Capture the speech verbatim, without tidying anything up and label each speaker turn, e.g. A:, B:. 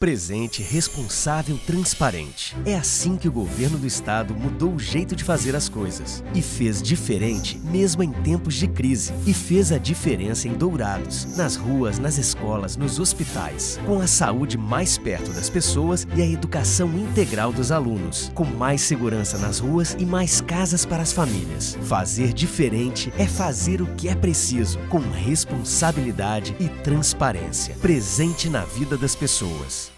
A: presente, responsável, transparente. É assim que o governo do estado mudou o jeito de fazer as coisas. E fez diferente, mesmo em tempos de crise. E fez a diferença em Dourados, nas ruas, nas escolas, nos hospitais. Com a saúde mais perto das pessoas e a educação integral dos alunos. Com mais segurança nas ruas e mais casas para as famílias. Fazer diferente é fazer o que é preciso, com responsabilidade e transparência. Presente na vida das pessoas.